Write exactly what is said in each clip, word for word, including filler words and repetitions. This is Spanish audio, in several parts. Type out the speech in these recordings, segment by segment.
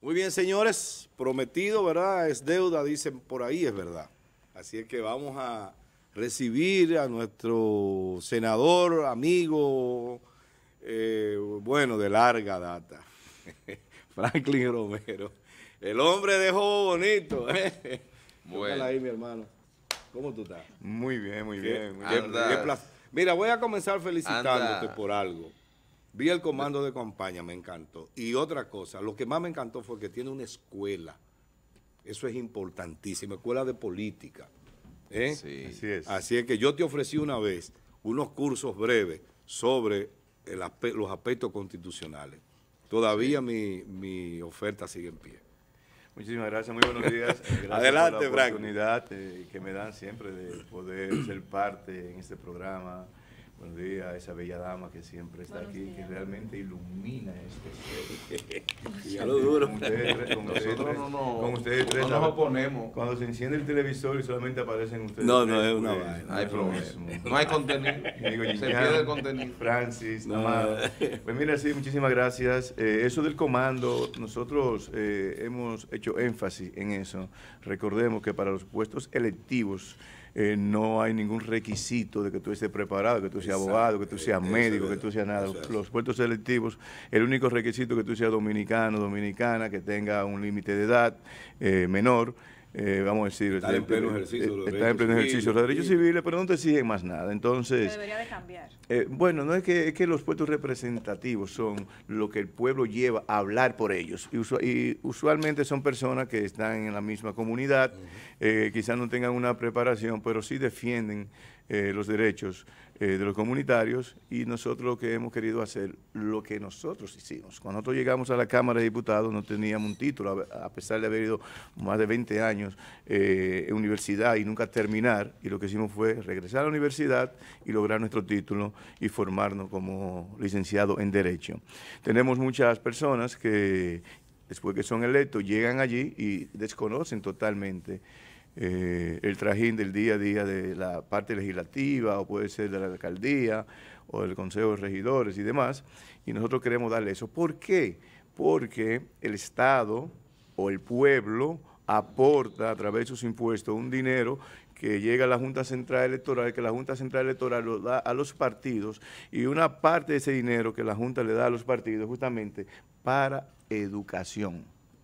Muy bien, señores, prometido, ¿verdad? Es deuda, dicen por ahí, es verdad. Así es que vamos a recibir a nuestro senador, amigo, eh, bueno, de larga data, Franklin Romero. El hombre dejó bonito, ¿eh? Bueno. Ahí, mi hermano. ¿Cómo tú estás? Muy bien, muy ¿Qué, bien. Muy qué, bien. qué placer. Mira, voy a comenzar felicitándote Anda. por algo. Vi el comando de campaña, me encantó. Y otra cosa, lo que más me encantó fue que tiene una escuela. Eso es importantísimo, escuela de política. ¿eh? Sí. Así es. Así es que yo te ofrecí una vez unos cursos breves sobre el aspe- los aspectos constitucionales. Todavía Sí. mi, mi oferta sigue en pie. Muchísimas gracias, muy buenos días. Gracias Adelante, por la Frank. oportunidad eh, que me dan siempre de poder ser parte en este programa. Buenos días a esa bella dama que siempre está Buenos aquí, días. que realmente ilumina este set. Ya lo duro. Con ustedes tres, con ustedes Nosotros tres, no nos- con ustedes tres, no nos ¿sabes? oponemos. Cuando se enciende el televisor y solamente aparecen ustedes No, tres, no, es una pues, vaina. No hay es lo problema. mismo. No hay contenido. Digo, Se Gillian, pierde el contenido. Francis, No. Amado. Pues mira, sí, muchísimas gracias. Eh, eso del comando, nosotros eh, hemos hecho énfasis en eso. Recordemos que para los puestos electivos eh, no hay ningún requisito de que tú estés preparado, que tú seas Exacto. abogado, que tú seas Eso médico, es que tú verdad. seas nada. Eso es. Los puestos electivos, el único requisito es que tú seas dominicano, dominicana, que tenga un límite de edad eh, menor. Eh, vamos a decir, Estar en eh, pleno eh, ejercicio de los estar en derechos pleno ejercicio de los derechos civiles. civiles, pero no te exigen más nada. Que Entonces, debería de cambiar. eh, bueno, no es que, es que los puestos representativos son lo que el pueblo lleva a hablar por ellos. Y, usu- y usualmente son personas que están en la misma comunidad, eh, quizás no tengan una preparación, pero sí defienden eh, los derechos eh, de los comunitarios, y nosotros lo que hemos querido hacer, lo que nosotros hicimos. Cuando nosotros llegamos a la Cámara de Diputados no teníamos un título, a a pesar de haber ido más de veinte años eh, en universidad y nunca terminar, y lo que hicimos fue regresar a la universidad y lograr nuestro título y formarnos como licenciado en Derecho. Tenemos muchas personas que después que son electos llegan allí y desconocen totalmente eh, el trajín del día a día de la parte legislativa, o puede ser de la alcaldía o del Consejo de Regidores y demás, y nosotros queremos darle eso. ¿Por qué? Porque el Estado o el pueblo aporta a través de sus impuestos un dinero que llega a la Junta Central Electoral, que la Junta Central Electoral lo da a los partidos, y una parte de ese dinero que la Junta le da a los partidos justamente para educación.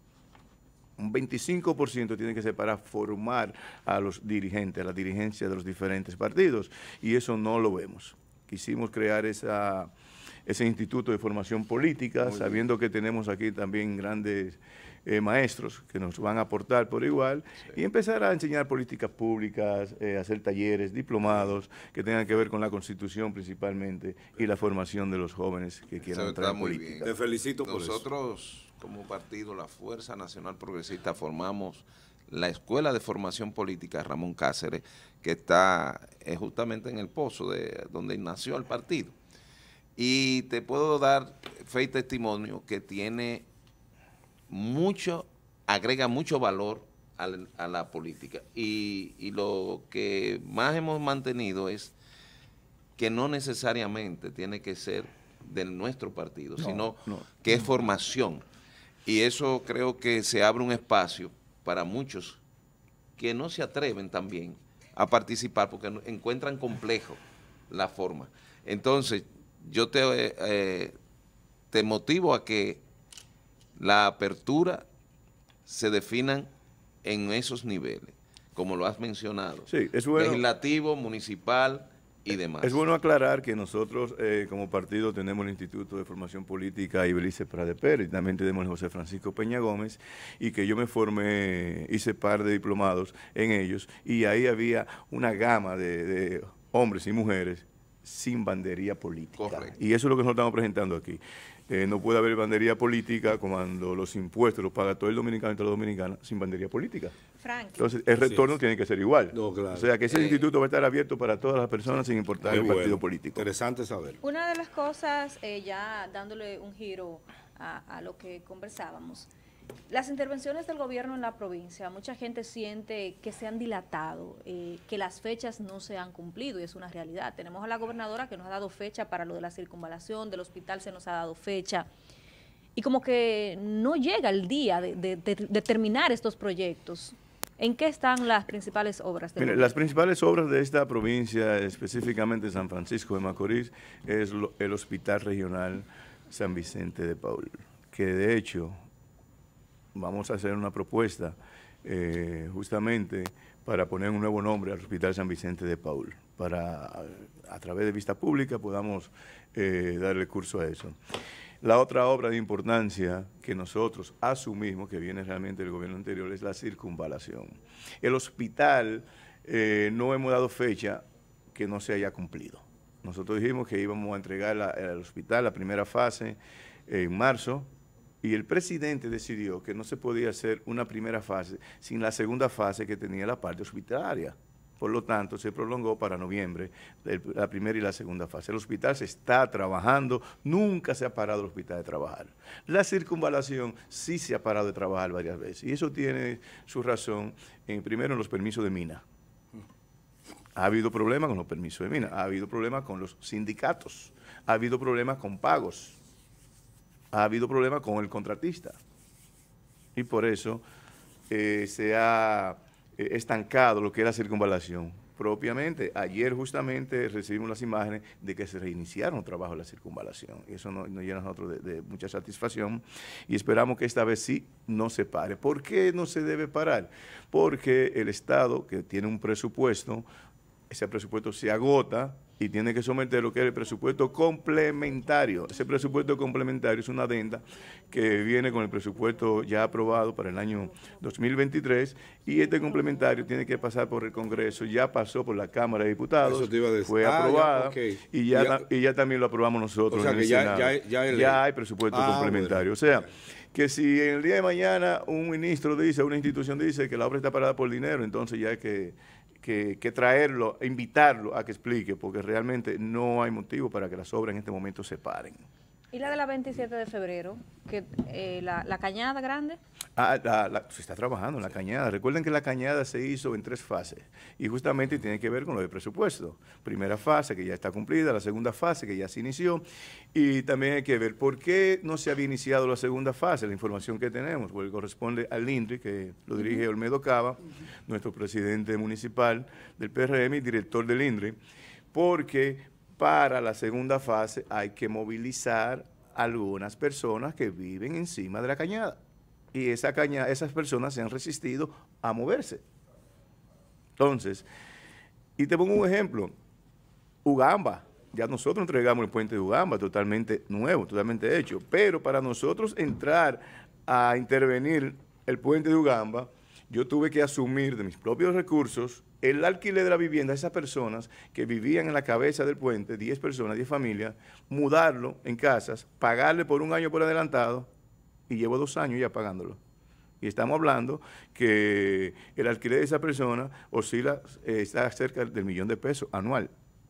Un veinticinco por ciento tiene que ser para formar a los dirigentes, a la dirigencia de los diferentes partidos, y eso no lo vemos. Quisimos crear esa, ese instituto de formación política, Muy sabiendo que tenemos aquí también grandes eh, maestros que nos van a aportar por igual, Sí. y empezar a enseñar políticas públicas, eh, hacer talleres, diplomados que tengan que ver con la Constitución principalmente y la formación de los jóvenes que quieran Eso entrar está en muy política. bien. Te felicito por eso. Nosotros, como partido, la Fuerza Nacional Progresista, formamos la Escuela de Formación Política Ramón Cáceres, que está eh, justamente en el pozo de donde nació el partido. Y te puedo dar fe y testimonio que tiene mucho, agrega mucho valor al- a la política. Y, y lo que más hemos mantenido es que no necesariamente tiene que ser de nuestro partido, No, sino no. que es formación. Y eso creo que se abre un espacio para muchos que no se atreven también a participar porque no- encuentran complejo la forma. Entonces, yo te, eh, eh, te motivo a que la apertura se definan en esos niveles, como lo has mencionado. Sí, es bueno. Legislativo, municipal y demás. Es bueno aclarar que nosotros eh, como partido tenemos el Instituto de Formación Política Ibelice Prade Pérez, y también tenemos el José Francisco Peña Gómez, y que yo me formé, hice par de diplomados en ellos, y ahí había una gama de, de hombres y mujeres sin bandería política. Correcto. Y eso es lo que nosotros estamos presentando aquí. Eh, no puede haber bandería política cuando los impuestos los paga todo el dominicano y toda la dominicana sin bandería política. Frank, Entonces, el retorno es. tiene que ser igual. No, claro. O sea, que ese Eh, instituto va a estar abierto para todas las personas sin importar Muy el partido bueno. político. Interesante saber. una de las cosas, eh, ya dándole un giro a, a lo que conversábamos, las intervenciones del gobierno en la provincia, mucha gente siente que se han dilatado, eh, que las fechas no se han cumplido, y es una realidad. Tenemos a la gobernadora que nos ha dado fecha para lo de la circunvalación, del hospital se nos ha dado fecha. y como que no llega el día de, de, de, de terminar estos proyectos. ¿En qué están las principales obras? Mire, las principales obras de esta provincia, específicamente San Francisco de Macorís, es lo, el Hospital Regional San Vicente de Paul, que de hecho vamos a hacer una propuesta eh, justamente para poner un nuevo nombre al Hospital San Vicente de Paul, para a través de vista pública podamos eh, darle curso a eso. La otra obra de importancia que nosotros asumimos, que viene realmente del gobierno anterior, es la circunvalación. El hospital eh, no hemos dado fecha que no se haya cumplido. Nosotros dijimos que íbamos a entregar la, al hospital la primera fase eh, en marzo, y el presidente decidió que no se podía hacer una primera fase sin la segunda fase que tenía la parte hospitalaria. Por lo tanto, se prolongó para noviembre el, la primera y la segunda fase. El hospital se está trabajando, nunca se ha parado el hospital de trabajar. La circunvalación sí se ha parado de trabajar varias veces, y eso tiene su razón, en, primero, en los permisos de mina. Ha habido problemas con los permisos de mina, ha habido problemas con los sindicatos, ha habido problemas con pagos, ha habido problemas con el contratista, y por eso eh, se ha estancado lo que es la circunvalación. Propiamente, ayer justamente recibimos las imágenes de que se reiniciaron los trabajos de la circunvalación, y eso nos, nos llena a nosotros de, de mucha satisfacción, y esperamos que esta vez sí no se pare. ¿Por qué no se debe parar? Porque el Estado, que tiene un presupuesto, ese presupuesto se agota y tiene que someter lo que es el presupuesto complementario. Ese presupuesto complementario es una adenda que viene con el presupuesto ya aprobado para el año dos mil veintitrés, y este complementario tiene que pasar por el Congreso, ya pasó por la Cámara de Diputados, fue ah, aprobada, ya, okay. y, ya, ya, y ya también lo aprobamos nosotros o sea, en el que ya, Senado. Ya, ya, el... ya hay presupuesto ah, complementario. Bueno. O sea, que si en el día de mañana un ministro dice, una institución dice que la obra está parada por dinero, entonces ya hay que... Que, que traerlo, invitarlo a que explique, porque realmente no hay motivo para que las obras en este momento se paren. ¿Y la de la veintisiete de febrero? Que, eh, la, ¿La cañada grande? Ah, la, la, se está trabajando en la cañada. Recuerden que la cañada se hizo en tres fases, y justamente tiene que ver con lo del presupuesto. Primera fase, que ya está cumplida, la segunda fase, que ya se inició, y también hay que ver por qué no se había iniciado la segunda fase, la información que tenemos, porque corresponde al INRI, que lo dirige Olmedo Cava, nuestro presidente municipal del P R M y director del INRI, porque para la segunda fase hay que movilizar a algunas personas que viven encima de la cañada, y esa cañada, esas personas se han resistido a moverse. Entonces, y te pongo un ejemplo, Ugamba, ya nosotros entregamos el puente de Ugamba totalmente nuevo, totalmente hecho, pero para nosotros entrar a intervenir el puente de Ugamba, yo tuve que asumir de mis propios recursos el alquiler de la vivienda a esas personas que vivían en la cabeza del puente, diez personas, diez familias, mudarlo en casas, pagarle por un año por adelantado, y llevo dos años ya pagándolo. Y estamos hablando que el alquiler de esa persona oscila, eh, está cerca del millón de pesos anual,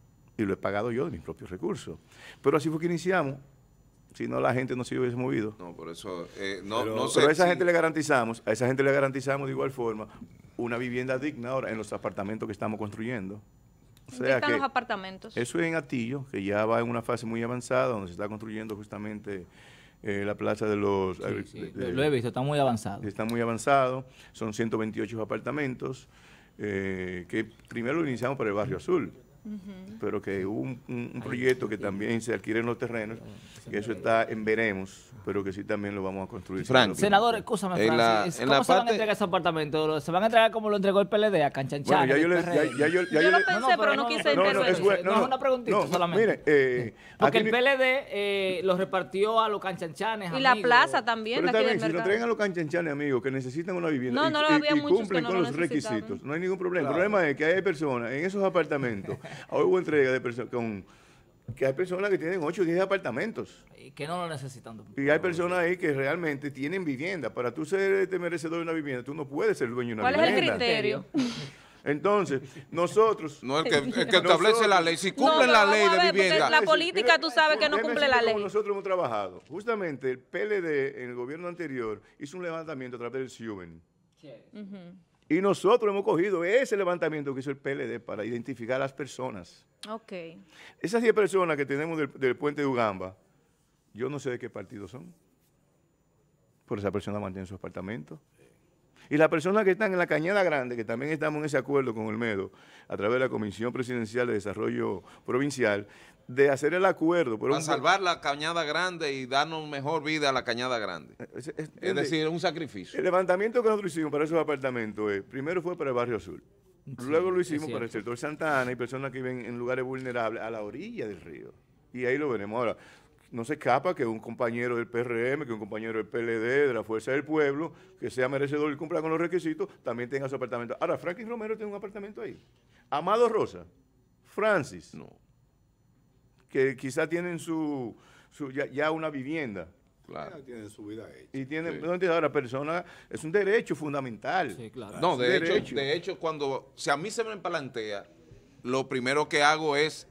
y lo he pagado yo de mis propios recursos. Pero así fue que iniciamos. Si no, la gente no se hubiese movido. No, por eso, eh, no, pero, no sé. Pero a esa si... gente le garantizamos, a esa gente le garantizamos de igual forma una vivienda digna ahora en los apartamentos que estamos construyendo. O sea, ¿qué están que los apartamentos? Eso es en Atillo, que ya va en una fase muy avanzada, donde se está construyendo justamente eh, la plaza de los... Sí, eh, sí. De, lo he visto, está muy avanzado. Está muy avanzado, son ciento veintiocho apartamentos, eh, que primero lo iniciamos para el Barrio Azul. Uh-huh. Pero que hubo un, un, un proyecto que también se adquieren los terrenos, que eso está en veremos, pero que sí también lo vamos a construir. Frank, senador, escúchame, Frank, la, ¿cómo se parte... van a entregar esos apartamentos? ¿Se van a entregar como lo entregó el P L D a Canchanchan? Bueno, ya yo, le, ya, ya yo, ya yo yo lo le... pensé, no, no, pero, pero no, no quise no, intervenir. No, es, bueno, no, no, es una preguntita no, solamente. Mire, eh, porque el P L D eh, lo repartió a los canchanchanes, y amigos. la plaza también. Pero también, si lo entregan a los canchanchanes, amigos, que necesitan una vivienda no, no, y, había y, y cumplen no con lo los requisitos, no hay ningún problema. Claro. El problema es que hay personas en esos apartamentos, hoy hubo entrega de personas con... que hay personas que tienen ocho o diez apartamentos. Y que no lo necesitan. Y hay personas ahí que realmente tienen vivienda. Para tú ser este merecedor de una vivienda, tú no puedes ser dueño de una vivienda. vivienda. ¿Cuál es el criterio? Entonces, nosotros... No, el que, el que establece nosotros, la ley. Si cumplen no, la ley de ver, vivienda... La política, tú sabes que no cumple la ley. Nosotros hemos trabajado. Justamente el P L D, en el gobierno anterior, hizo un levantamiento a través del SIUBEN. Sí. Uh-huh. Y nosotros hemos cogido ese levantamiento que hizo el P L D para identificar a las personas. Ok. Esas diez personas que tenemos del, del puente de Ugamba, yo no sé de qué partido son. pero esa persona mantiene su apartamento. Y las personas que están en la Cañada Grande, que también estamos en ese acuerdo con Olmedo, a través de la Comisión Presidencial de Desarrollo Provincial, de hacer el acuerdo. Para un... salvar la Cañada Grande y darnos mejor vida a la Cañada Grande. Es, es, es, es decir, un sacrificio. El levantamiento que nosotros hicimos para esos apartamentos, eh, primero fue para el Barrio Azul. Sí, luego lo hicimos para el sector Santa Ana y personas que viven en lugares vulnerables a la orilla del río. Y ahí lo veremos. Ahora, no se escapa que un compañero del P R M, que un compañero del P L D, de la Fuerza del Pueblo, que sea merecedor y cumpla con los requisitos, también tenga su apartamento. Ahora, Franklin Romero tiene un apartamento ahí. Amado Rosa, Francis, no, que quizá tienen su, su ya, ya una vivienda. Claro. Ya tienen su vida hecha. Y tienen, sí. Ahora, persona, es un derecho fundamental. Sí, claro. No, de hecho, derecho. de hecho, cuando, si a mí se me plantea, lo primero que hago es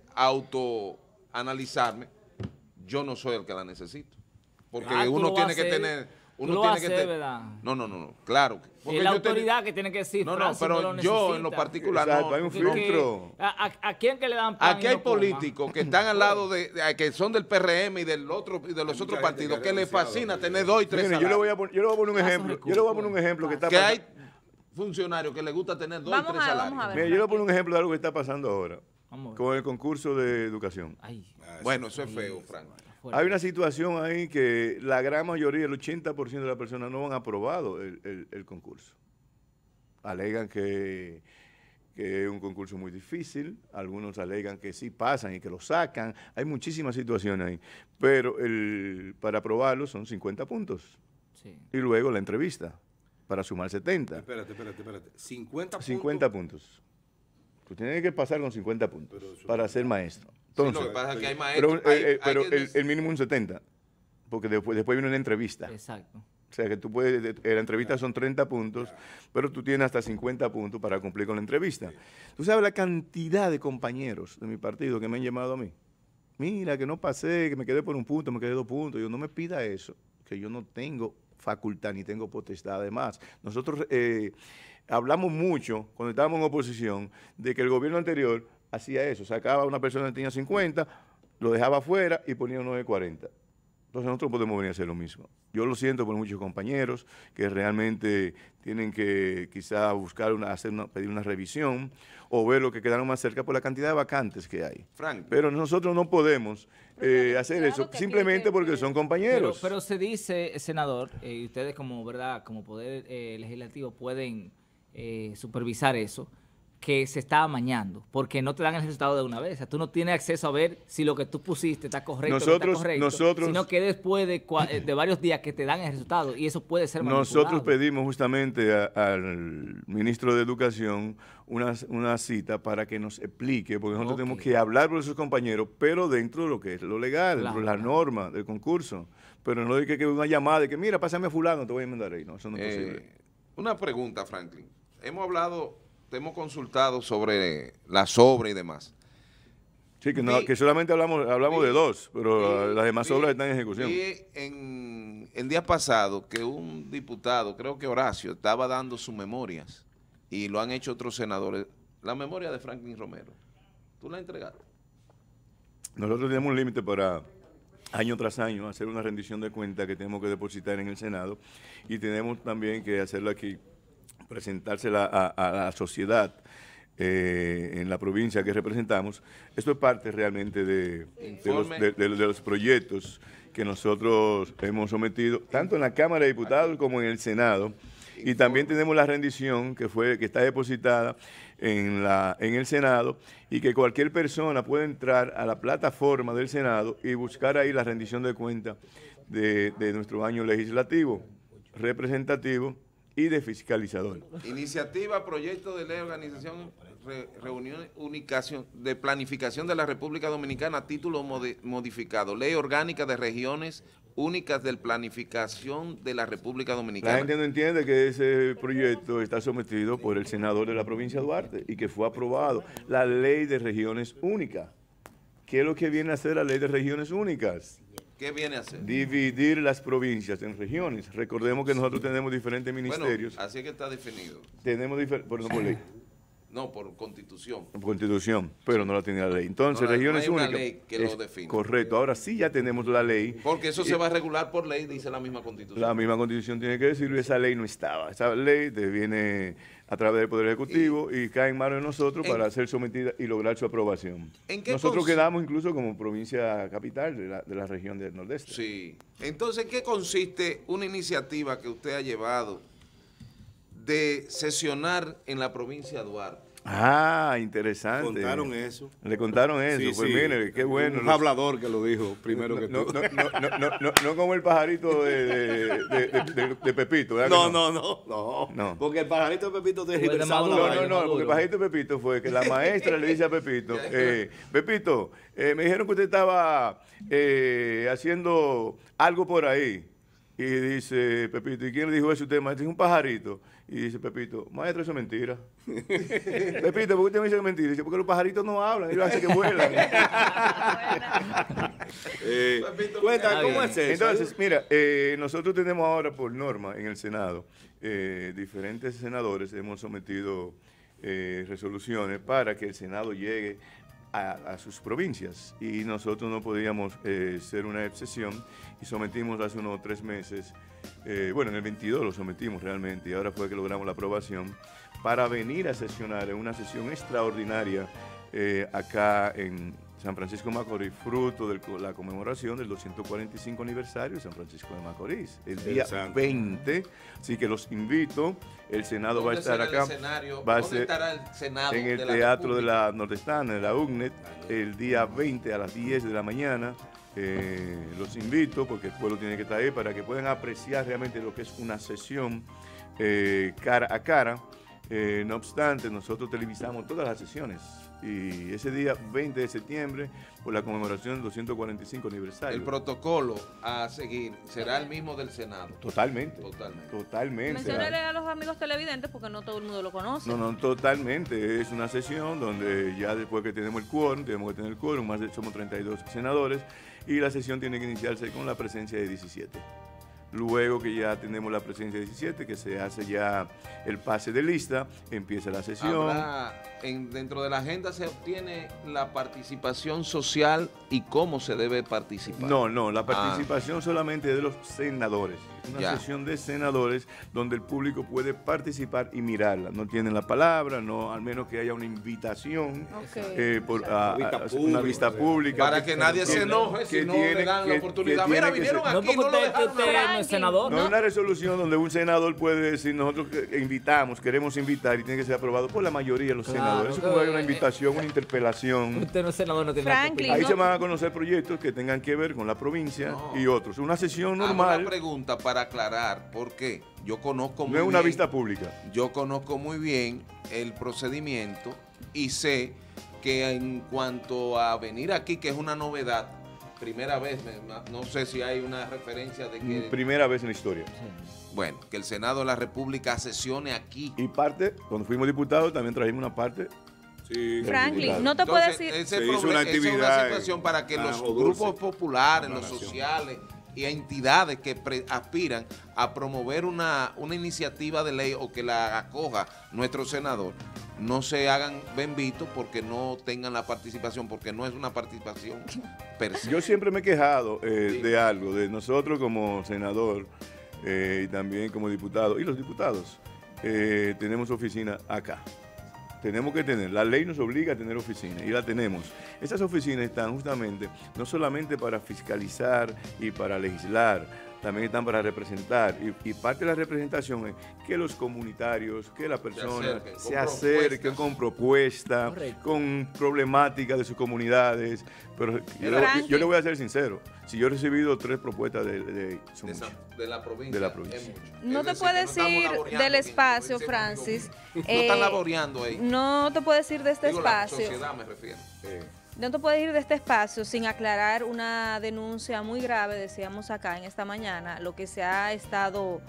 autoanalizarme. Yo no soy el que la necesito. Porque ah, uno tiene que tener... Uno lo tiene hacer, que tener... ¿verdad? No, no, no, no, claro. Porque es la autoridad ten... que tiene que decir, no, no, pero no yo en lo particular Exacto, no. Hay un filtro. Que, a, a, ¿A quién que le dan pan? Aquí hay no políticos que están al lado de, de, que son del P R M y del otro y de los hay otros partidos que, que les fascina tener dos y tres Mire, yo le voy a poner, yo le voy a poner un ejemplo. Yo le voy a poner un ejemplo que está que hay funcionarios que les gusta tener dos vamos y tres a, salarios. Ver, Mire, yo le voy a poner un ejemplo de algo que está pasando ahora con el concurso de educación. Ay, bueno, eso es feo, Frank. Hay una situación ahí que la gran mayoría, el ochenta por ciento de las personas no han aprobado el, el, el concurso. Alegan que, que es un concurso muy difícil, algunos alegan que sí pasan y que lo sacan. Hay muchísimas situaciones ahí, pero el, para aprobarlo son cincuenta puntos. Sí. Y luego la entrevista para sumar setenta. Espérate, espérate, espérate. cincuenta puntos. cincuenta puntos. Tú tienes que pasar con cincuenta puntos para ser maestro. Entonces, sí, lo que pasa es que hay maestros. Pero, hay, eh, pero hay que... el, el mínimo es un setenta, porque después, después viene una entrevista. Exacto. O sea que tú puedes, la entrevista son treinta puntos, pero tú tienes hasta cincuenta puntos para cumplir con la entrevista. Tú sabes la cantidad de compañeros de mi partido que me han llamado a mí. Mira, que no pasé, que me quedé por un punto, me quedé dos puntos. Yo no me pida eso, que yo no tengo facultad ni tengo potestad. Además, nosotros eh, hablamos mucho, cuando estábamos en oposición, de que el gobierno anterior hacía eso, sacaba a una persona que tenía cincuenta, lo dejaba afuera y ponía uno de cuarenta. Entonces nosotros podemos venir a hacer lo mismo. Yo lo siento por muchos compañeros que realmente tienen que quizá buscar una, hacer una, pedir una revisión o ver lo que quedaron más cerca por la cantidad de vacantes que hay. Frank. Pero nosotros no podemos eh, hacer eso simplemente porque son compañeros. Pero, pero se dice, senador, eh, y ustedes como verdad, como poder eh, legislativo pueden eh, supervisar eso, que se está amañando, porque no te dan el resultado de una vez. O sea, tú no tienes acceso a ver si lo que tú pusiste está correcto o no está correcto, nosotros, sino que después de, de varios días que te dan el resultado, y eso puede ser manipulado. Nosotros pedimos justamente a, al ministro de Educación una, una cita para que nos explique, porque nosotros okay. tenemos que hablar con sus compañeros, pero dentro de lo que es lo legal, claro, la claro. norma del concurso. Pero no de que, que una llamada de que, mira, pásame a fulano, te voy a mandar ahí. No, eso no es eh, posible. Una pregunta, Franklin. Hemos hablado... Te hemos consultado sobre las obras y demás. Sí, que, no, vi, que solamente hablamos hablamos vi, de dos, pero vi, las demás vi, obras están en ejecución. Vi en el día pasado que un diputado, creo que Horacio, estaba dando sus memorias, y lo han hecho otros senadores, la memoria de Franklin Romero. ¿Tú la has entregado? Nosotros tenemos un límite para año tras año hacer una rendición de cuentas que tenemos que depositar en el Senado, y tenemos también que hacerlo aquí, presentársela a, a la sociedad eh, en la provincia que representamos. Esto es parte realmente de, de, los, de, de, de los proyectos que nosotros hemos sometido, tanto en la Cámara de Diputados como en el Senado, y también tenemos la rendición que fue que está depositada en, la, en el Senado, y que cualquier persona puede entrar a la plataforma del Senado y buscar ahí la rendición de cuentas de, de nuestro año legislativo, representativo y de fiscalizador. Iniciativa, proyecto de ley de organización, re, reunión, unicación, de planificación de la República Dominicana, título modi, modificado, ley orgánica de regiones únicas de planificación de la República Dominicana. La gente no entiende que ese proyecto está sometido por el senador de la provincia de Duarte y que fue aprobado. La ley de regiones únicas. ¿Qué es lo que viene a hacer la ley de regiones únicas? ¿Qué viene a hacer? Dividir las provincias en regiones. Recordemos que nosotros tenemos diferentes ministerios. Bueno, así es que está definido. Tenemos diferentes, por ejemplo, ley. No, por constitución. Por constitución, pero no la tiene la ley. Entonces, No, no regiones hay una únicas. ley que lo es define. Correcto, ahora sí ya tenemos la ley. Porque eso Y se va a regular por ley, dice la misma constitución. La misma constitución tiene que decirlo y esa ley no estaba. Esa ley te viene a través del Poder Ejecutivo y, y cae en manos de nosotros en, para ser sometida y lograr su aprobación. ¿En qué Nosotros cons- quedamos incluso como provincia capital de la, de la región del Nordeste. Sí. Entonces, ¿en qué consiste una iniciativa que usted ha llevado de sesionar en la provincia de Duarte? Ah, interesante. Contaron eso. Le contaron eso. Sí, pues sí. mire, qué bueno. Un Los- hablador que lo dijo primero no, que no, tú. no, no, no, no, no, no como el pajarito de, de, de, de- de- de Pepito, ¿verdad que No, no, no, no, No. Porque el pajarito de Pepito te Fue de reversaba la Maduro. No, vaina. no, no, Maduro. porque el pajarito de Pepito fue que la maestra le dice a Pepito, eh, Pepito, eh, me dijeron que usted estaba eh, haciendo algo por ahí. Y dice Pepito, ¿y quién le dijo eso a usted, maestra? Es un pajarito. Y dice Pepito, maestra, eso es mentira. Pepito, ¿por qué usted me dice que es mentira? Dice, porque los pajaritos no hablan, ellos hacen que vuelan. Eh, Pepito, cuenta, está ¿cómo bien. es eso? Entonces, mira, eh, nosotros tenemos ahora por norma en el Senado, eh, diferentes senadores hemos sometido eh, resoluciones para que el Senado llegue a, a sus provincias y nosotros no podíamos eh, ser una excepción y sometimos hace unos tres meses, eh, bueno, en el veintidós lo sometimos realmente y ahora fue que logramos la aprobación para venir a sesionar en una sesión extraordinaria eh, acá en San Francisco de Macorís, fruto de la conmemoración del doscientos cuarenta y cinco aniversario de San Francisco de Macorís, el día Interesante. veinte. Así que los invito, el Senado va a ¿Dónde estar será el acá, escenario? va a ¿Dónde ser estará el Senado en el de la Teatro de República? la Nordestana, de la U N E T, el día veinte a las diez de la mañana. Eh, los invito, porque el pueblo tiene que estar ahí, para que puedan apreciar realmente lo que es una sesión eh, cara a cara. Eh, no obstante, nosotros televisamos todas las sesiones y ese día veinte de septiembre, por la conmemoración del doscientos cuarenta y cinco aniversario. El protocolo a seguir será el mismo del Senado. Totalmente. Totalmente. Totalmente. Mencionarle a los amigos televidentes porque no todo el mundo lo conoce. No, no, totalmente. Es una sesión donde ya después que tenemos el quórum, tenemos que tener el quórum, más de somos treinta y dos senadores, y la sesión tiene que iniciarse con la presencia de diecisiete. Luego que ya tenemos la presencia de diecisiete, que se hace ya el pase de lista, empieza la sesión. Habrá, en, dentro de la agenda se obtiene la participación social y cómo se debe participar. No, no, la Ah. participación solamente de los senadores. Una Ya. sesión de senadores donde el público puede participar y mirarla. No tienen la palabra, no, al menos que haya una invitación Ok. eh, por, a- a- Vista a- pública, una vista o sea, pública. Para que nadie se enoje si no le dan la oportunidad. Mira, tiene que vinieron ser- No, aquí, porque no lo usted, dejaron usted hablar. no es senador. No es una resolución donde un senador puede decir, nosotros que- invitamos, queremos invitar y tiene que ser aprobado por la mayoría de los Claro, senadores. Eso que- como hay una invitación, una interpelación. Usted no es senador, no tiene nada que Franklin, opinar. Ahí no- se van a conocer proyectos que tengan que ver con la provincia No. y otros. Una sesión Hago normal, una pregunta para aclarar, porque yo conozco muy no es una bien- vista pública. Yo conozco muy bien el procedimiento y sé que en cuanto a venir aquí, que es una novedad, primera vez, me- no sé si hay una referencia de que, Primera vez en la historia. bueno, que el Senado de la República sesione aquí. Y parte, cuando fuimos diputados, también trajimos una parte. Sí. Franklin, no te puedo Entonces, decir... ese Se hizo problema- una esa es una actividad situación para que en los Ajo grupos Dulce, populares, una los nación. sociales y entidades que pre- aspiran a promover una, una iniciativa de ley o que la acoja nuestro senador, no se hagan benditos porque no tengan la participación, porque no es una participación per se. Yo siempre me he quejado eh, Sí. de algo, de nosotros como senador eh, y también como diputado, y los diputados, eh, tenemos oficina acá. Tenemos que tener, la ley nos obliga a tener oficinas y la tenemos. Esas oficinas están justamente no solamente para fiscalizar y para legislar, también están para representar. Y, y parte de la representación es que los comunitarios, que las personas acerquen con se acerquen con propuestas, Correcto. con problemáticas de sus comunidades. Pero yo, le- Franklin. yo le voy a ser sincero, si yo he recibido tres propuestas de, de, son de, muchas. esa- de la provincia. De la provincia. es mucho. No Es te decir, puedes que no estamos ir laboreando del aquí, espacio, como dice Francis. mi amigo. No Eh, están laboreando ahí. No te puedes ir de este Digo, la espacio. sociedad me refiero. Eh, No te puedes ir de este espacio sin aclarar una denuncia muy grave, decíamos acá en esta mañana, lo que se ha estado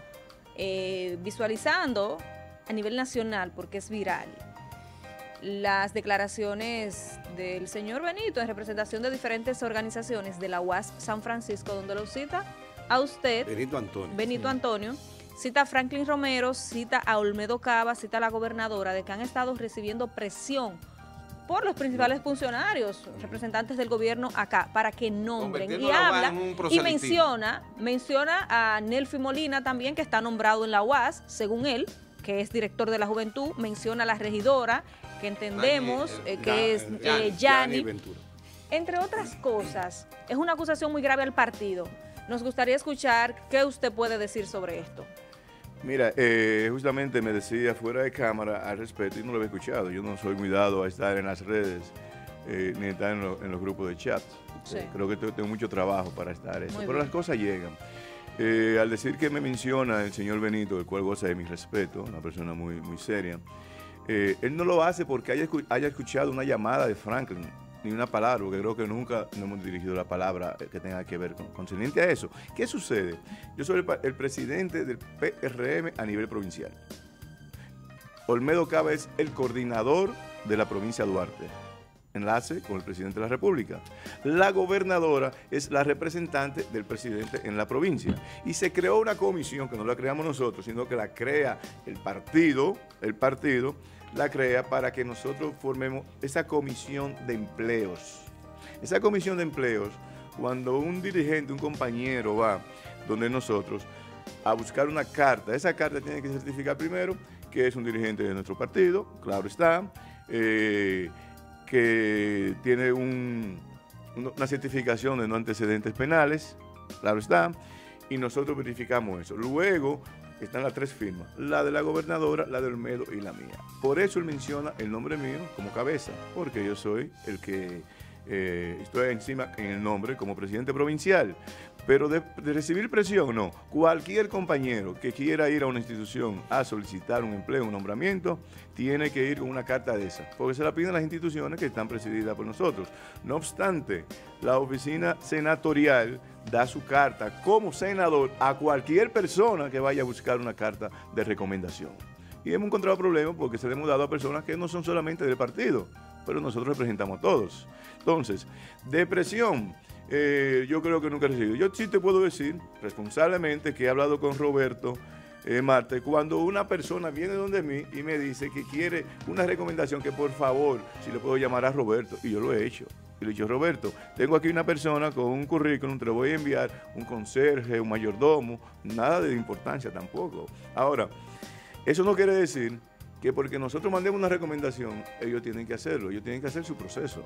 eh, visualizando a nivel nacional porque es viral. Las declaraciones del señor Benito en representación de diferentes organizaciones de la U A S San Francisco, donde lo cita a usted, Benito Antonio. Benito Antonio, Cita a Franklin Romero, cita a Olmedo Cava, cita a la gobernadora de que han estado recibiendo presión por los principales funcionarios, representantes del gobierno acá, para que nombren. Y habla y menciona, menciona a Nelfi Molina también, que está nombrado en la U A S, según él, que es director de la juventud, menciona a la regidora, que entendemos eh, que ya, es eh, Yani. Entre otras cosas, es una acusación muy grave al partido. Nos gustaría escuchar qué usted puede decir sobre esto. Mira, eh, justamente me decía fuera de cámara al respecto y no lo había escuchado. Yo no soy muy dado a estar en las redes eh, ni estar en, lo, en los grupos de chat. Sí. Eh, creo que tengo, tengo mucho trabajo para estar eso. Muy Pero bien. Las cosas llegan. Eh, al decir que me menciona el señor Benito, el cual goza de mi respeto, una persona muy, muy seria, eh, él no lo hace porque haya, haya escuchado una llamada de Franklin, ni una palabra, porque creo que nunca nos hemos dirigido la palabra que tenga que ver con concerniente a eso. ¿Qué sucede? Yo soy el, el presidente del P R M a nivel provincial. Olmedo Cava es el coordinador de la provincia de Duarte, enlace con el presidente de la República. La gobernadora es la representante del presidente en la provincia. Y se creó una comisión, que no la creamos nosotros, sino que la crea el partido, el partido, la crea para que nosotros formemos esa comisión de empleos. Esa comisión de empleos, cuando un dirigente, un compañero va donde nosotros a buscar una carta, esa carta tiene que certificar primero que es un dirigente de nuestro partido, claro está, eh, que tiene un, una certificación de no antecedentes penales, claro está, y nosotros verificamos eso. Luego están las tres firmas, la de la gobernadora, la de Olmedo y la mía. Por eso él menciona el nombre mío como cabeza, porque yo soy el que eh, estoy encima en el nombre como presidente provincial. Pero de, de recibir presión, no. Cualquier compañero que quiera ir a una institución a solicitar un empleo, un nombramiento, tiene que ir con una carta de esa, porque se la piden las instituciones que están presididas por nosotros. No obstante, la oficina senatorial da su carta como senador a cualquier persona que vaya a buscar una carta de recomendación. Y hemos encontrado problemas porque se le hemos dado a personas que no son solamente del partido, pero nosotros representamos a todos. Entonces, depresión, eh, yo creo que nunca he recibido. Yo sí te puedo decir responsablemente que he hablado con Roberto eh, Marte, cuando una persona viene donde mí y me dice que quiere una recomendación, que por favor, si le puedo llamar a Roberto, y yo lo he hecho. Y le he dicho, Roberto, tengo aquí una persona con un currículum, te lo voy a enviar, un conserje, un mayordomo, nada de importancia tampoco. Ahora, eso no quiere decir que porque nosotros mandemos una recomendación, ellos tienen que hacerlo, ellos tienen que hacer su proceso.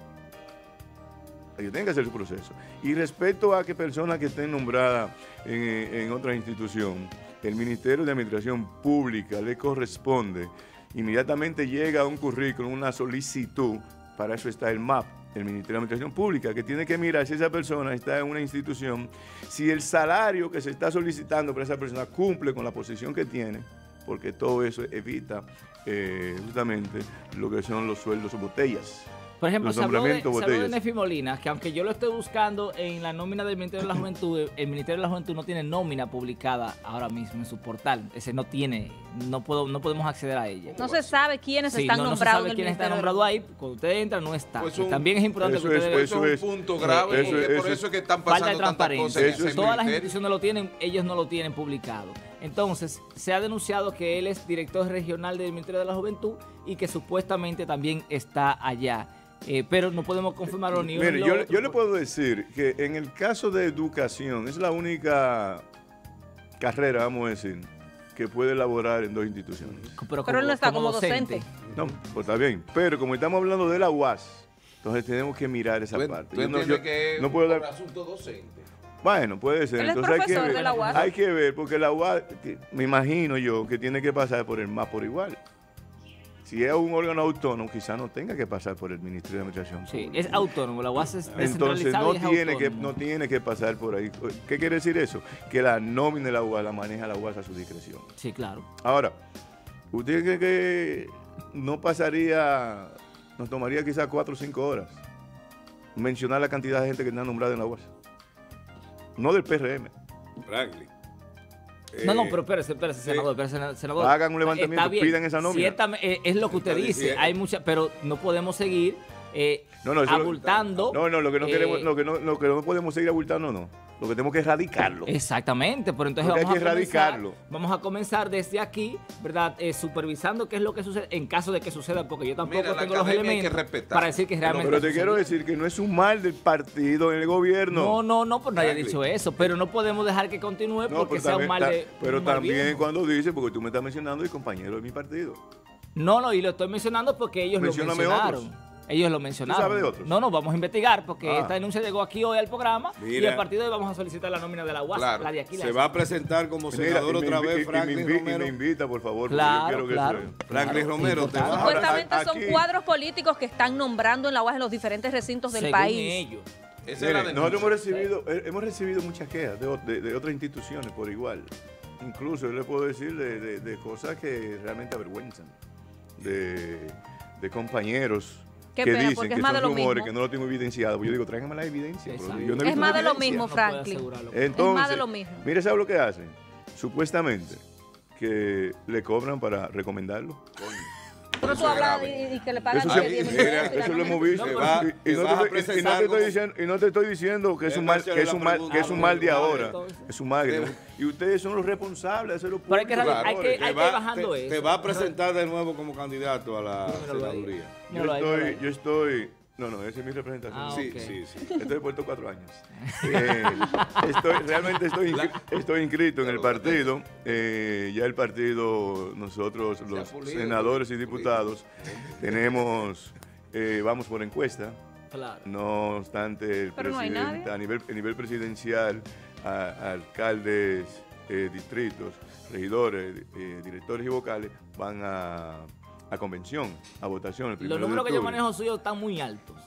Ellos tienen que hacer su proceso. Y respecto a que personas que estén nombradas en, en otra institución, el Ministerio de Administración Pública le corresponde, inmediatamente llega un currículum, una solicitud, para eso está el M A P, el Ministerio de Administración Pública, que tiene que mirar si esa persona está en una institución, si el salario que se está solicitando para esa persona cumple con la posición que tiene, porque todo eso evita eh, justamente lo que son los sueldos o botellas. Por ejemplo, se habló de, se habló de Nelfi Molina, que aunque yo lo estoy buscando en la nómina del Ministerio de la Juventud, el Ministerio de la Juventud no tiene nómina publicada ahora mismo en su portal. Ese no tiene, no puedo, no podemos acceder a ella. No se sabe quiénes sí, están no, nombrados no se sabe en el quién está Ministerio. nombrado ahí. Cuando usted entra, no está. Pues un, También es importante eso que ustedes es, eso es un punto grave, eso, porque eso, por eso, eso es que están falta pasando de transparencia. tantas cosas en Todas las ministerio. instituciones lo tienen, ellos no lo tienen publicado. Entonces, se ha denunciado que él es director regional del Ministerio de la Juventud y que supuestamente también está allá. Eh, pero no podemos confirmarlo ni uno Mire, ni lo yo, otro. yo le puedo decir que en el caso de educación es la única carrera, vamos a decir, que puede elaborar en dos instituciones. Pero, Pero él no está como docente. No, pues está bien. Pero como estamos hablando de la U A S, entonces tenemos que mirar esa ¿Tú, parte. tú Yo no, entiendes yo que no puedo por dar... asunto docente? Bueno, puede ser. Él es Entonces hay que profesor ver, de la U A S. hay que ver, porque la U A S, que me imagino yo, que tiene que pasar por el M A P por igual. Si es un órgano autónomo, quizás no tenga que pasar por el Ministerio de Administración Sí, Pública. es autónomo, la U A S es Entonces descentralizada no y es tiene, que, autónomo. no tiene que pasar por ahí. ¿Qué quiere decir eso? Que la nómina de la U A S la maneja la U A S a su discreción. Sí, claro. Ahora, ¿usted cree que no pasaría, nos tomaría quizás cuatro o cinco horas mencionar la cantidad de gente que está nombrada en la U A S? No del P R M. Franklin. No, no, Eh, pero espérese, espérese, senador, espérese, senador. Hagan un levantamiento, Está bien, pidan esa nómina. ciertamente, eh, es lo que usted Está dice, diciendo. hay mucha, pero no podemos seguir eh, No, no, eso lo- abultando. No, no, lo que no eh, queremos, lo que no, lo que no podemos seguir abultando, no. Lo que tenemos que erradicarlo. Exactamente, pero entonces Porque vamos hay que a, comenzar, erradicarlo. vamos a comenzar desde aquí, ¿verdad? Eh, supervisando qué es lo que sucede en caso de que suceda, porque yo tampoco Mira, la tengo los academia hay que elementos respetar. para decir que No, realmente pero te ha quiero sucedido. decir que no es un mal del partido en el gobierno. No, no, no, pues nadie ha Franklin. dicho eso, pero no podemos dejar que continúe No, porque pero sea un también, mal ta- de pero un mal también viejo. cuando dice, porque tú me estás mencionando el compañero de mi partido. No, no, y lo estoy mencionando porque ellos Mencióname lo mencionaron. otros. Ellos lo mencionaron. sabes de otros? No, no, vamos a investigar porque Ah. esta denuncia llegó aquí hoy al programa y Mira. el partido hoy vamos a solicitar la nómina de la U A S, Claro. la de aquí. la Se de va a presentar como Mira, senador y me otra invi- y- vez y me Franklin invi- y Romero. me invita, por favor, porque Claro, yo quiero que claro. eso- Franklin Claro, Romero, te importante. va a- Supuestamente Ahora, son aquí- cuadros políticos que están nombrando en la U A S en los diferentes recintos del Según país. ellos. Esa es Mire, la denuncia. nosotros hemos recibido, eh, hemos recibido muchas quejas de, o- de- de otras instituciones por igual. Incluso yo le puedo decir de, de- de cosas que realmente avergüenzan. De, de compañeros Qué que pena, dicen porque que es más son de lo rumores, mismo. que no lo tengo evidenciado. Yo digo, tráigame la evidencia. pero Exacto. yo no he Es visto más la de lo evidencia. mismo, No puedo Franklin. asegurarlo. Entonces, más de lo mismo. mire, ¿sabe lo que hacen? Supuestamente que le cobran para recomendarlo. Pero tú Eso es hablas grave. y, y que le pagan Eso, diez se- mil mira, pesos, eso lo hemos también. visto. Se va- y, y te no vas a te, y- y no presentar te estoy como- diciendo, y no te estoy diciendo que es un Déjame mal, hacerle que es la un mal, pregunta, que es un mal de vale, ahora. entonces. Es un mal. Te- Y ustedes son los responsables de hacerlo Pero hay que, público. hay que, Te hay que ir va- bajando te- eso. te va a presentar de nuevo como candidato a la Míralo ahí. senaduría. Yo Míralo ahí, míralo estoy, ahí. yo estoy, no, no, esa es mi representación. Ah, Sí, ok. sí, sí. Estoy puesto cuatro años. Eh, estoy, realmente estoy, inscri- estoy inscrito en el partido. Eh, ya el partido, nosotros los pulido, senadores y pulido. diputados, tenemos, eh, vamos por encuesta. Claro. No obstante, el Pero no hay presidente, nadie. a nivel, a nivel presidencial, a- a alcaldes, eh, distritos, regidores, eh, directores y vocales van a, a convención, a votación. El Los primero de números que yo octubre. manejo suyos están muy altos.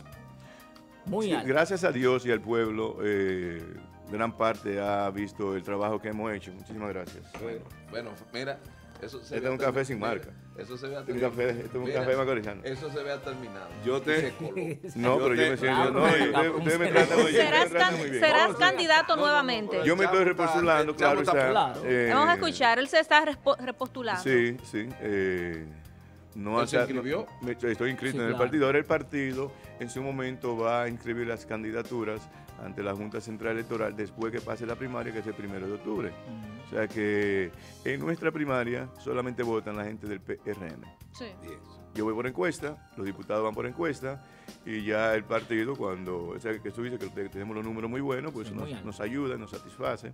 Muy Sí, altos. gracias a Dios y al pueblo, eh, gran parte ha visto el trabajo que hemos hecho. Muchísimas gracias. Bueno, bueno, mira, eso se Este ve es un hasta- café sin mira, marca. Eso se ve a Este es un café, este es un Mira, café macorizano. Eso se ve a terminado. Yo te- Y se coló. No, yo pero yo te- me siento. Claro, No, y pero ustedes, ustedes me serás- tratan, oye, ustedes me Serás, tratan can- muy bien. serás No, sí. candidato No, no, no, nuevamente. pero Yo me el estoy chavo está- repostulando, el claro chavo está está. Claro. Eh, Vamos a escuchar, él se está respo- repostulando. Sí, sí. eh, no ¿Él se hace- inscribió? no- me- estoy inscrito Sí, en el claro. partido. Ahora el partido en su momento va a inscribir las candidaturas ante la Junta Central Electoral después que pase la primaria, que es el primero de octubre. O sea que en nuestra primaria solamente votan la gente del P R M. Sí. Yo voy por encuesta, los diputados van por encuesta y ya el partido, cuando o sea, que tú dices que te- tenemos los números muy buenos, pues Sí, nos, muy alto. nos ayuda, nos satisface.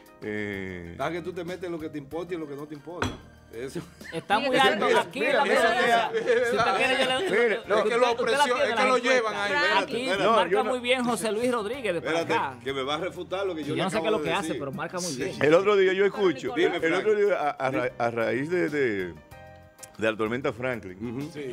Eh, Deja que tú te metes en lo que te importa y en lo que no te importa. Eso. Está Mira, muy mira, alto. mira, Aquí mira, en la mira, mesa. mira, Si usted quiere, yo le- mire, usted- no, es que usted lo la presión- tiene es la que lo encuesta. llevan ahí, espérate, Aquí espérate. No, marca yo no- muy bien José Luis Rodríguez de por Espérate, acá. que me va a refutar lo que yo Yo le no sé qué es acabo lo de que hace, decir. pero marca muy bien. el otro día yo escucho, Dime, el Frank. otro día a, a ra- a raíz de, de, de la tormenta Franklin, Ujú. Sí.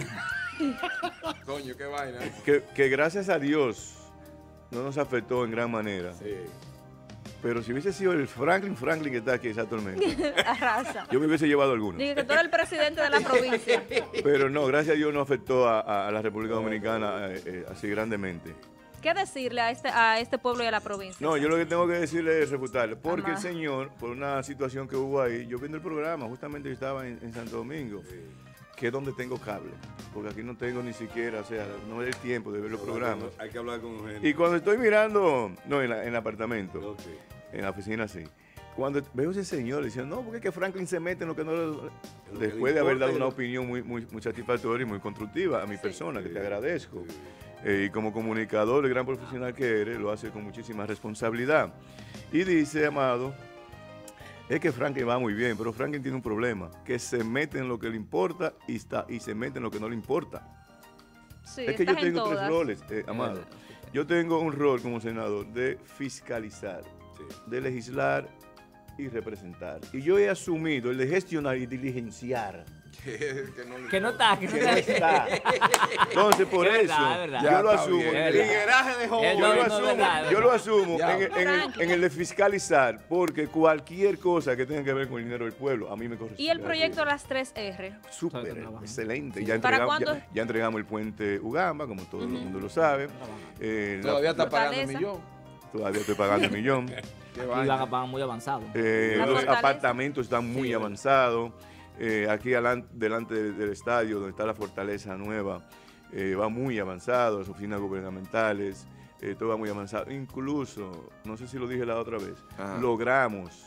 Coño, qué vaina. que, que gracias a Dios no nos afectó en gran manera. Sí. Pero si hubiese sido el Franklin Franklin que está aquí esa tormenta, Arrasa. yo me hubiese llevado algunos. Dije que tú eres el presidente de la provincia. Pero no, gracias a Dios no afectó a, a- a la República Dominicana eh, eh, así grandemente. ¿Qué decirle a este, a este pueblo y a la provincia? No, yo lo que tengo que decirle es refutarle, porque Amá. el señor, por una situación que hubo ahí, yo viendo el programa, justamente yo estaba en, en Santo Domingo, que es donde tengo cable, porque aquí no tengo ni siquiera, o sea, no me da el tiempo de ver los programas. Hay que hablar con Eugenio. Y cuando estoy mirando, no, en, la- en el apartamento, Ok. en la oficina sí, cuando veo a ese señor diciendo, no, porque es que Franklin se mete en lo que no le... lo que Después le de haber importa dado y una lo- opinión muy, muy, muy satisfactoria y muy constructiva a mi persona, que Sí. te agradezco. Sí. Eh, y como comunicador, el gran profesional que eres, lo hace con muchísima responsabilidad. Y dice, Amado, es que Franklin va muy bien, pero Franklin tiene un problema, que se mete en lo que le importa y, está, y se mete en lo que no le importa. Sí, es que yo estás en tengo tres todas. roles, eh, Amado. Yo tengo un rol como senador de fiscalizar, Sí. de legislar y representar. Y yo he asumido el de gestionar y diligenciar. que, no le Que no está, que no Que no está. está. Entonces, por Es eso, verdad, es verdad. yo Ya lo está asumo. bien. Es verdad. Tigueraje de joven. El Yo no, lo no, asumo, verdad, yo lo asumo Ya. en, el- en el, en el de fiscalizar, porque cualquier cosa que tenga que ver con el dinero del pueblo, a mí me corresponde. Y el proyecto de las tres R. Súper, Está trabajando. excelente. Ya ¿Para entregamos, cuándo? ya, ya entregamos el puente Ugamba, como todo el mundo lo sabe. Eh, la- Todavía está la- pagando el Fortaleza. millón. todavía estoy pagando el millón. Qué Y vaina. van a pagar muy avanzado. Eh, La los fortaleza. apartamentos están muy Sí. avanzados. Eh, aquí alan- delante del, del estadio, donde está la fortaleza nueva, eh, va muy avanzado. Las oficinas gubernamentales, eh, todo va muy avanzado. Incluso, no sé si lo dije la otra vez, Ajá. logramos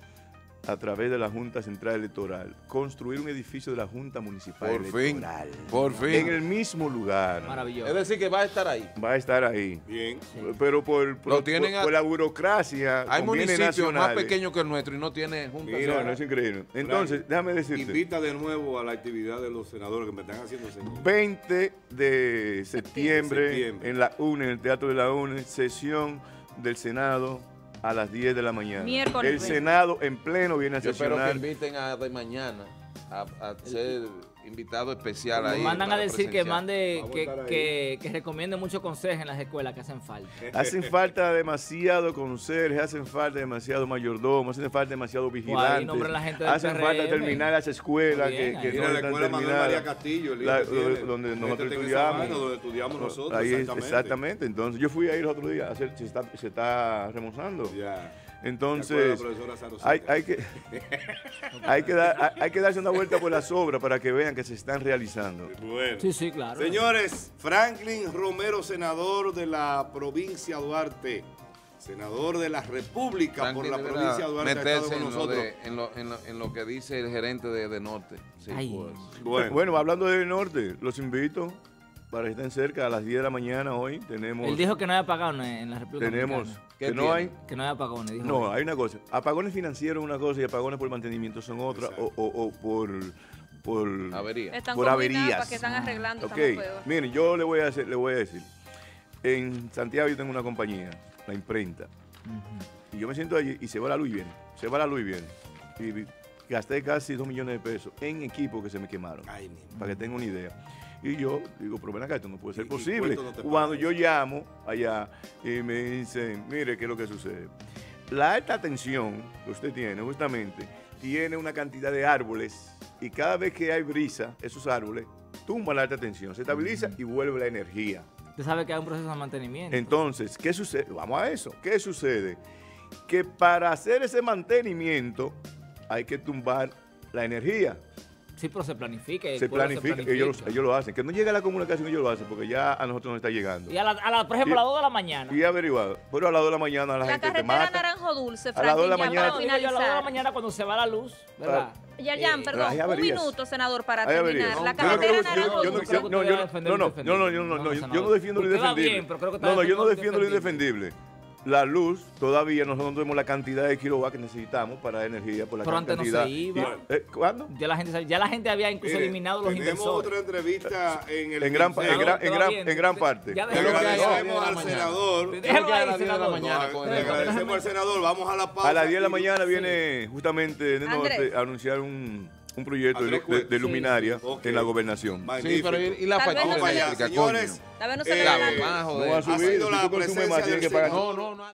a través de la Junta Central Electoral construir un edificio de la Junta Municipal Por fin, Electoral. por fin. En el mismo lugar. Maravilloso. Es decir, que va a estar ahí. Va a estar ahí. Bien. Pero por, por, Lo tienen por- a- por la burocracia, Hay con bienes municipios más nacionales. pequeños que el nuestro y no tiene junta. Mira, No, no, es increíble. Entonces, déjame decirte. Invita de nuevo a la actividad de los senadores que me están haciendo señas. veinte de septiembre, Septiembre. en la UNE, en el Teatro de la UNE, sesión del Senado a las diez de la mañana. Miércoles El veinte. Senado en pleno viene a Yo espero que sesionar. inviten a de mañana a, a ser invitado especial ahí. Nos mandan a para decir que presenciar. mande, Vamos a que, estar ahí. que, que recomiende muchos consejos en las escuelas que hacen falta. Hacen falta demasiado conserjes, hacen falta demasiado mayordomos, hacen falta demasiado vigilantes. nombran la gente del hacen P R falta M. terminar las escuelas Muy que, bien, que ahí. no Mira, la están escuela Manuel terminadas. María Castillo, el hijo La- que tiene. donde nosotros Métete en esa estudiamos. vaina, donde estudiamos nosotros, Ahí es- exactamente. exactamente. Entonces, yo fui ahí los otros días a hacer, se está, se está remozando. Ya. Entonces, ¿Te acuerdas, profesora Sarosita? hay, hay, que, hay, que dar, hay, hay que darse una vuelta por las obras para que vean que se están realizando. Bueno. Sí, sí, claro. Señores, Franklin Romero, senador de la provincia de Duarte, senador de la República Franklin por la deberá provincia de Duarte, ha estado meterse con en lo, nosotros. de- en, lo, en, lo, en lo que dice el gerente de, de Norte. Sí, Ay. pues. Bueno, Bueno, hablando del norte, los invito para que estén cerca a las diez de la mañana hoy. Tenemos, Él dijo que no hay apagones en la República tenemos Dominicana. ¿Qué que no tiene? hay. Que no hay apagones, dijo No, él. hay una cosa. Apagones financieros es una cosa y apagones por mantenimiento son otra. O, Exacto. o- o por, por, Avería. Están por combinadas averías. para que están arreglando, Ok, estamos peor. miren, yo le voy a hacer, le voy a decir. En Santiago yo tengo una compañía, la imprenta. Y yo me siento allí y se va la luz y viene. Se va la luz y viene. Y gasté casi dos millones de pesos en equipos que se me quemaron. Ay, mi madre. Para que tengan una idea. Y yo digo, pero ven acá, esto no puede ser ¿Y- y posible. cuánto no te Cuando pagan yo eso? llamo allá y me dicen, mire, ¿qué es lo que sucede? La alta tensión que usted tiene, justamente, tiene una cantidad de árboles y cada vez que hay brisa, esos árboles tumban la alta tensión, se estabiliza y vuelve la energía. Usted sabe que hay un proceso de mantenimiento. Entonces, ¿qué sucede? Vamos a eso. ¿Qué sucede? Que para hacer ese mantenimiento hay que tumbar la energía. Sí, pero se planifica. el Se pueblo planifica, ellos, ellos lo hacen. Que no llegue a la comunicación, ellos lo hacen, porque ya a nosotros nos está llegando. Y a la, a la- por ejemplo, Y- a las dos de la mañana. Y he averiguado. Pero a las dos de la mañana la, La gente te carretera mata. Naranjo Dulce, A las dos de la Franklin, ya mañana- para Digo yo, a las dos de la finalizar. mañana cuando se va la luz, ¿verdad? Yerjan, Eh, perdón, hay un averías. minuto, senador, para Hay averías. terminar. La Yo no carretera creo- yo- Naranjo yo no- Dulce. yo- no, yo no- no, no, no, no, yo no, no, yo no defiendo lo Usted va indefendible. bien, pero creo que está No, no, yo no defendiendo defiendo lo indefendible. indefendible. La luz, todavía nosotros no tenemos la cantidad de kilowatts que necesitamos para dar energía por la Pero antes no cantidad. se iba. Y- eh, ¿Cuándo? Ya la gente, sabe- ya la gente había incluso Mire, eliminado los tenemos inversores. otra entrevista en el En gran, Consejo. en gran, en Senador, gran, todavía- en gran parte. Ya Le déjalo que hay a las agradecemos diez de la al mañana. senador. Déjalo Creo que a ahí, las diez de la senador. mañana No, con le el- agradecemos al senador. Vamos a la pausa. A las diez de la y- mañana viene justamente de norte Andrés. a anunciar un, un proyecto de, Andrés de- Cueto. de luminaria Sí, sí. Ok. en la gobernación. Sí, Magnífico. pero ¿y, y la Tal vez factura no se le- eléctrica, Señores, coño? Tal vez no se Eh, le La da la- mamá, No joder. va a ha subir, sido si la tú consumes más, presencia tienes del que pagar. senador. No, no, no.